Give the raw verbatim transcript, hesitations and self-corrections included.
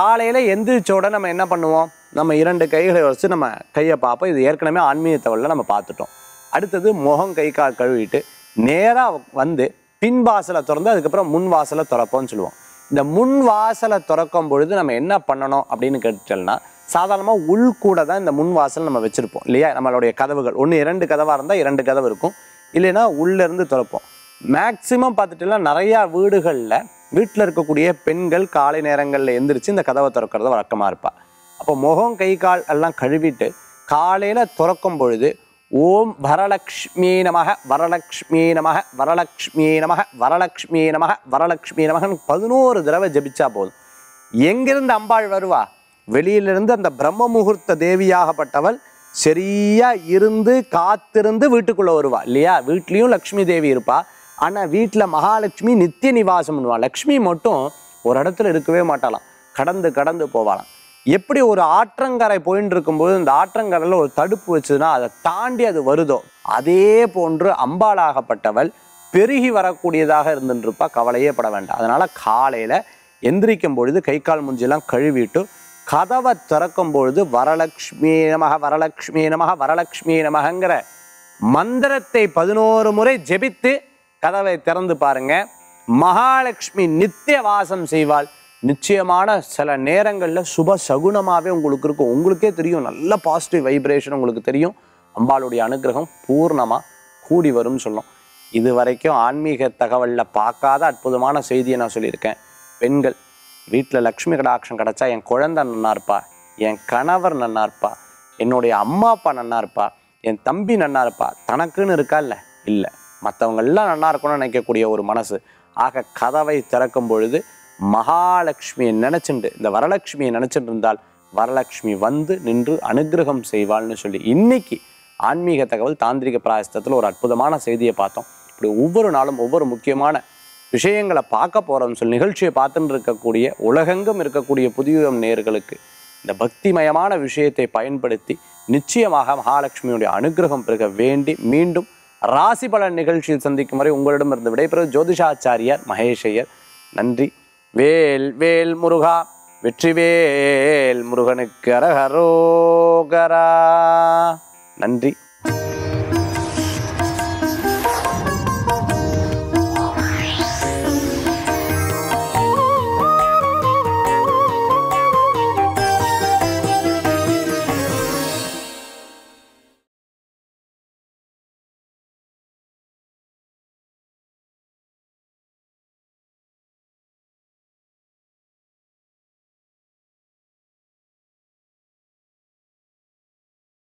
காலையில் எந்திரிச்சோட நம்ம என்ன பண்ணுவோம்? நம்ம இரண்டு கைகளை வச்சு நம்ம கையை பார்ப்போம். இது ஏற்கனவே ஆன்மீக தகவலில் நம்ம பார்த்துட்டோம். அடுத்தது முகம் கை கால் கழுவிட்டு நேராக வந்து பின் வாசலை திறந்து அதுக்கப்புறம் முன் வாசலை திறப்போம்னு சொல்லுவோம். இந்த முன் வாசலை திறக்கும் பொழுது நம்ம என்ன பண்ணணும் அப்படின்னு கேட்டுட்டோம்னா, சாதாரணமாக உள் கூட தான் இந்த முன் வாசல் நம்ம வச்சுருப்போம் இல்லையா? நம்மளுடைய கதவுகள் ஒன்று இரண்டு கதவாக இருந்தால் இரண்டு கதவு இருக்கும், இல்லைன்னா உள்ளேருந்து திறப்போம். மேக்சிமம் பார்த்துட்டுலாம் நிறையா வீடுகளில் வீட்டில் இருக்கக்கூடிய பெண்கள் காலை நேரங்களில் எந்திரிச்சு இந்த கதவை திறக்கிறத வழக்கமாக இருப்பாள். அப்போ முகம் கை கால் எல்லாம் கழுவிட்டு காலையில் திறக்கும் பொழுது ஓம் வரலக்ஷ்மி நமக வரலக்ஷ்மி நமக வரலக்ஷ்மி நமக வரலக்ஷ்மி நமக வரலக்ஷ்மி நமகன்னு பதினோரு தடவை ஜபிச்சா போதும். எங்கிருந்து அம்பாள் வருவா? வெளியிலிருந்து அந்த பிரம்ம முகூர்த்த தேவியாகப்பட்டவள் சரியா இருந்து காத்திருந்து வீட்டுக்குள்ளே வருவா இல்லையா? வீட்லேயும் லக்ஷ்மி தேவி இருப்பா, ஆனால் வீட்டில் மகாலட்சுமி நித்திய நிவாசம் பண்ணுவாள். லக்ஷ்மி மட்டும் ஒரு இடத்துல இருக்கவே மாட்டாளாம், கடந்து கடந்து போவாளாம். எப்படி ஒரு ஆற்றங்கரை போயின்னு இருக்கும்போது இந்த ஆற்றங்கரையில் ஒரு தடுப்பு வச்சதுன்னா அதை தாண்டி அது வருதோ, அதே போன்று அம்பாளாகப்பட்டவள் பெருகி வரக்கூடியதாக இருந்துருப்பா. கவலையே பட வேண்டாம். அதனால் காலையில் எந்திரிக்கும் பொழுது கை கால் மூஞ்சிலாம் கழுவிட்டு கதவை திறக்கும் பொழுது வரலக்ஷ்மி நமக வரலக்ஷ்மி நமக வரலக்ஷ்மி நமகங்கிற மந்திரத்தை பதினோரு முறை ஜெபித்து கதவை திறந்து பாருங்க. மகாலட்சுமி நித்திய வாசம் செய்வாள். நிச்சயமான சில நேரங்களில் சுப சகுனமாகவே உங்களுக்கு இருக்கும். உங்களுக்கே தெரியும், நல்ல பாசிட்டிவ் வைப்ரேஷன் உங்களுக்கு தெரியும். அம்பாளுடைய அனுகிரகம் பூர்ணமாக கூடி வரும்னு சொல்லும். இது வரைக்கும் ஆன்மீக தகவலில் பார்க்காத அற்புதமான செய்தியை நான் சொல்லியிருக்கேன். பெண்கள் வீட்டில் லக்ஷ்மி கடாட்சம் கிடச்சா என் குழந்தை நன்னா இருப்பா, என் கணவர் நன்னா இருப்பா, என்னுடைய அம்மா அப்பா நன்னா இருப்பா, என் தம்பி நன்னா இருப்பா. தனக்குன்னு இருக்கா இல்லை இல்லை மற்றவங்கெல்லாம் நன்னா இருக்கணும்னு நினைக்கக்கூடிய ஒரு மனசு. ஆக கதவை திறக்கும் பொழுது மகாலட்சுமியை நினச்சிண்டு இந்த வரலட்சுமியை நினச்சிட்டு இருந்தால் வரலட்சுமி வந்து நின்று அனுகிரகம் செய்வாள்னு சொல்லி இன்னைக்கு ஆன்மீக தகவல் தாந்திரிக பிராயஸ்தத்தில் ஒரு அற்புதமான செய்தியை பார்த்தோம். இப்படி ஒவ்வொரு நாளும் ஒவ்வொரு முக்கியமான விஷயங்களை பார்க்க போகிறோம்னு சொல்லி நிகழ்ச்சியை பார்த்துட்டு இருக்கக்கூடிய உலகெங்கும் இருக்கக்கூடிய புதிய நேயர்களுக்கு இந்த பக்திமயமான விஷயத்தை பயன்படுத்தி நிச்சயமாக மகாலட்சுமியுடைய அனுகிரகம் பெருக வேண்டி மீண்டும் ராசி பலன் நிகழ்ச்சியில் சந்திக்கும் வரை உங்களிடமிருந்து விடைபெறும் ஜோதிஷாச்சாரியார் மகேஷையர். நன்றி. வேல் வேல் முருகா, வெற்றிவேல் முருகனுக்கு அரகரோகரா. நன்றி.